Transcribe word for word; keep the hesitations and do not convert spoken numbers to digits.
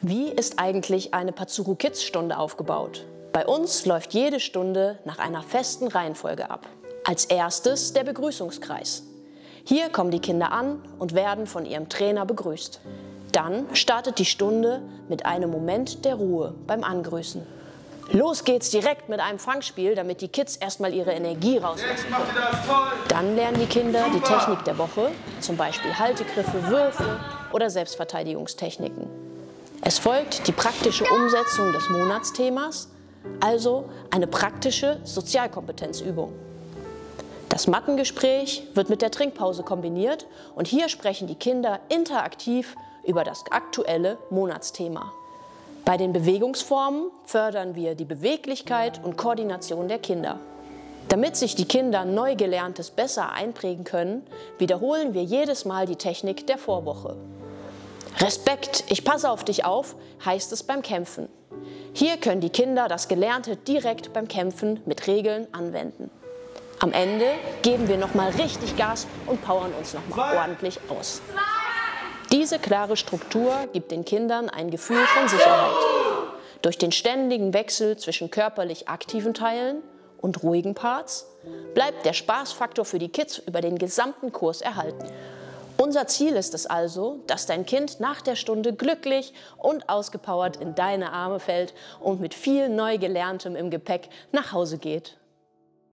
Wie ist eigentlich eine Pazuru Kids Stunde aufgebaut? Bei uns läuft jede Stunde nach einer festen Reihenfolge ab. Als erstes der Begrüßungskreis. Hier kommen die Kinder an und werden von ihrem Trainer begrüßt. Dann startet die Stunde mit einem Moment der Ruhe beim Angrüßen. Los geht's direkt mit einem Fangspiel, damit die Kids erstmal ihre Energie rauslassen können. Dann lernen die Kinder die Technik der Woche, zum Beispiel Haltegriffe, Würfe oder Selbstverteidigungstechniken. Es folgt die praktische Umsetzung des Monatsthemas, also eine praktische Sozialkompetenzübung. Das Mattengespräch wird mit der Trinkpause kombiniert und hier sprechen die Kinder interaktiv über das aktuelle Monatsthema. Bei den Bewegungsformen fördern wir die Beweglichkeit und Koordination der Kinder. Damit sich die Kinder neu Gelerntes besser einprägen können, wiederholen wir jedes Mal die Technik der Vorwoche. Respekt, ich passe auf dich auf, heißt es beim Kämpfen. Hier können die Kinder das Gelernte direkt beim Kämpfen mit Regeln anwenden. Am Ende geben wir nochmal richtig Gas und powern uns nochmal ordentlich aus. Diese klare Struktur gibt den Kindern ein Gefühl von Sicherheit. Durch den ständigen Wechsel zwischen körperlich aktiven Teilen und ruhigen Parts bleibt der Spaßfaktor für die Kids über den gesamten Kurs erhalten. Unser Ziel ist es also, dass dein Kind nach der Stunde glücklich und ausgepowert in deine Arme fällt und mit viel neu Gelerntem im Gepäck nach Hause geht.